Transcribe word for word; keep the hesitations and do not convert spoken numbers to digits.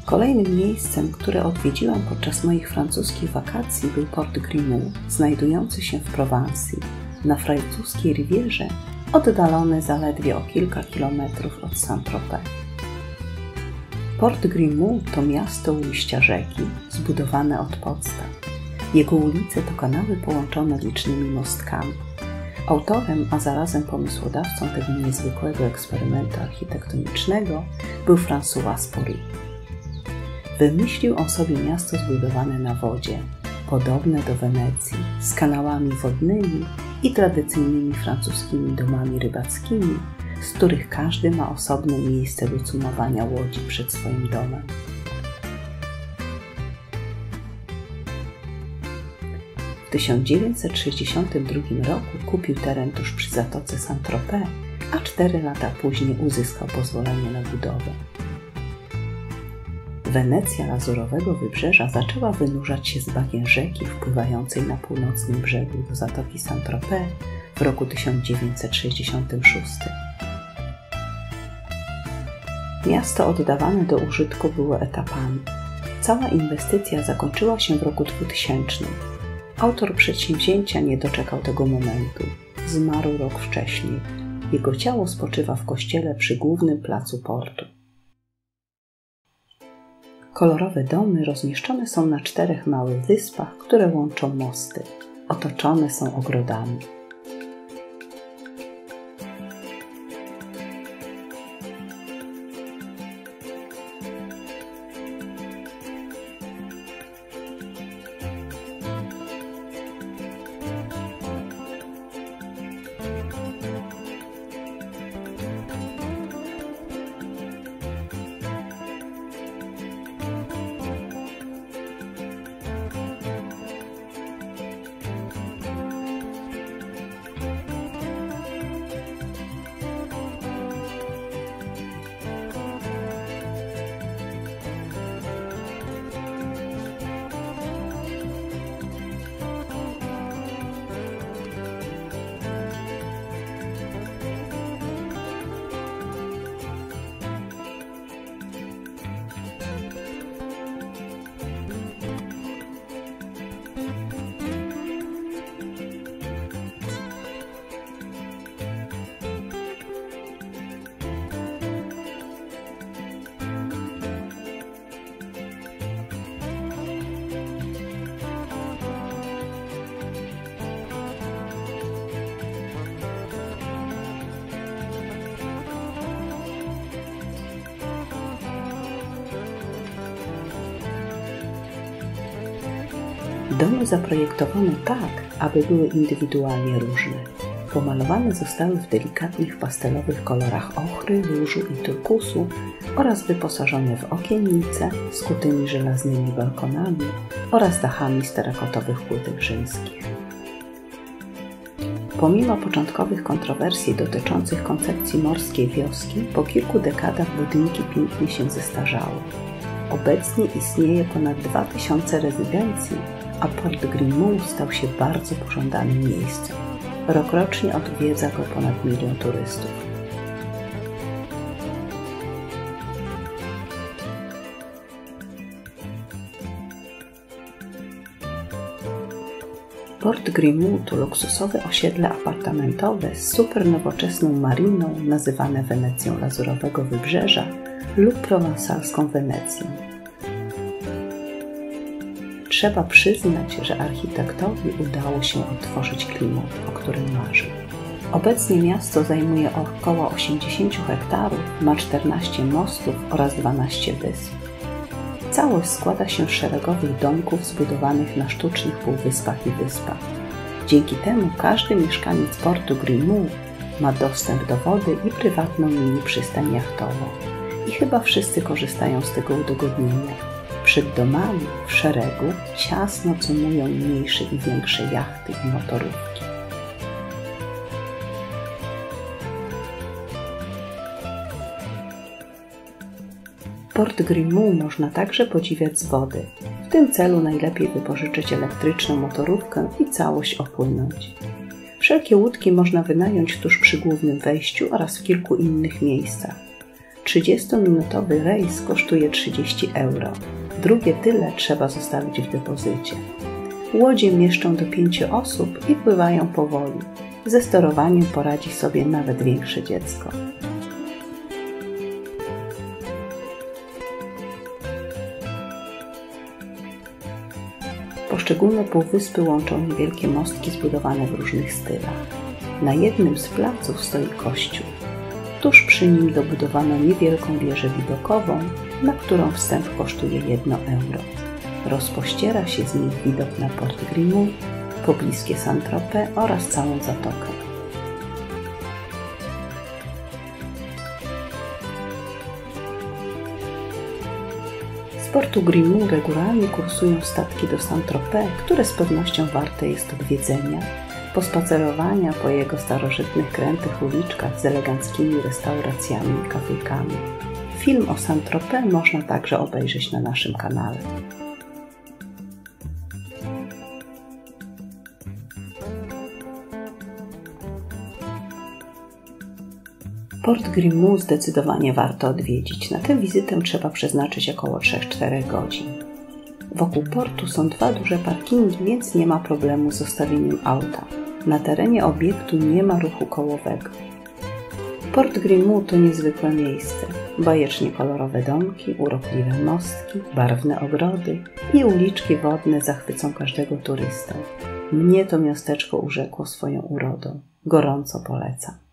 Kolejnym miejscem, które odwiedziłam podczas moich francuskich wakacji, był Port Grimaud, znajdujący się w Prowansji, na francuskiej Rivierze, oddalony zaledwie o kilka kilometrów od Saint-Tropez. Port Grimaud to miasto u ujścia rzeki, zbudowane od podstaw. Jego ulice to kanały połączone licznymi mostkami. Autorem, a zarazem pomysłodawcą tego niezwykłego eksperymentu architektonicznego był François Porry. Wymyślił on sobie miasto zbudowane na wodzie, podobne do Wenecji, z kanałami wodnymi i tradycyjnymi francuskimi domami rybackimi, z których każdy ma osobne miejsce do cumowania łodzi przed swoim domem. W tysiąc dziewięćset sześćdziesiątym drugim roku kupił teren tuż przy zatoce Saint-Tropez, a cztery lata później uzyskał pozwolenie na budowę. Wenecja Lazurowego Wybrzeża zaczęła wynurzać się z bagien rzeki wpływającej na północnym brzegu do zatoki Saint-Tropez w roku tysiąc dziewięćset sześćdziesiątym szóstym. Miasto oddawane do użytku było etapami. Cała inwestycja zakończyła się w roku dwutysięcznym. Autor przedsięwzięcia nie doczekał tego momentu. Zmarł rok wcześniej. Jego ciało spoczywa w kościele przy głównym placu portu. Kolorowe domy rozmieszczone są na czterech małych wyspach, które łączą mosty. Otoczone są ogrodami. Domy zaprojektowano tak, aby były indywidualnie różne. Pomalowane zostały w delikatnych pastelowych kolorach ochry, różu i turkusu oraz wyposażone w okiennice z kutymi żelaznymi balkonami oraz dachami z terakotowych płytek rzymskich. Pomimo początkowych kontrowersji dotyczących koncepcji morskiej wioski, po kilku dekadach budynki pięknie się zestarzały. Obecnie istnieje ponad dwa tysiące rezydencji, a Port Grimaud stał się bardzo pożądanym miejscem. Rokrocznie odwiedza go ponad milion turystów. Port Grimaud to luksusowe osiedle apartamentowe z super nowoczesną mariną, nazywane Wenecją Lazurowego Wybrzeża lub prowansalską Wenecją. Trzeba przyznać, że architektowi udało się odtworzyć klimat, o którym marzył. Obecnie miasto zajmuje około osiemdziesiąt hektarów, ma czternaście mostów oraz dwanaście wysp. Całość składa się z szeregowych domków zbudowanych na sztucznych półwyspach i wyspach. Dzięki temu każdy mieszkaniec Portu Grimaud ma dostęp do wody i prywatną mini przystań jachtową. I chyba wszyscy korzystają z tego udogodnienia. Przed domami w szeregu ciasno cumują mniejsze i większe jachty i motorówki. Port Grimaud można także podziwiać z wody. W tym celu najlepiej wypożyczyć elektryczną motorówkę i całość opłynąć. Wszelkie łódki można wynająć tuż przy głównym wejściu oraz w kilku innych miejscach. trzydziestominutowy rejs kosztuje trzydzieści euro. Drugie tyle trzeba zostawić w depozycie. Łodzie mieszczą do pięciu osób i pływają powoli. Ze sterowaniem poradzi sobie nawet większe dziecko. Poszczególne półwyspy łączą niewielkie mostki zbudowane w różnych stylach. Na jednym z placów stoi kościół. Tuż przy nim dobudowano niewielką wieżę widokową, na którą wstęp kosztuje jedno euro. Rozpościera się z niej widok na Port Grimmau, pobliskie Saint-Tropez oraz całą zatokę. Z portu Grimmau regularnie kursują statki do Saint-Tropez, które z pewnością warte jest odwiedzenia, pospacerowania po jego starożytnych krętych uliczkach z eleganckimi restauracjami i kafejkami. Film o Saint-Tropez można także obejrzeć na naszym kanale. Port Grimmau zdecydowanie warto odwiedzić. Na tę wizytę trzeba przeznaczyć około trzy do czterech godzin. Wokół portu są dwa duże parkingi, więc nie ma problemu z zostawieniem auta. Na terenie obiektu nie ma ruchu kołowego. Port Grimmau to niezwykłe miejsce. Bajecznie kolorowe domki, urokliwe mostki, barwne ogrody i uliczki wodne zachwycą każdego turystę. Mnie to miasteczko urzekło swoją urodą. Gorąco polecam.